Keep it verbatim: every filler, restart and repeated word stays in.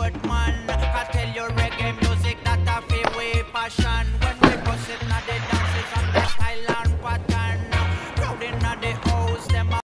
word man. I tell you reggae music that a feel way passion.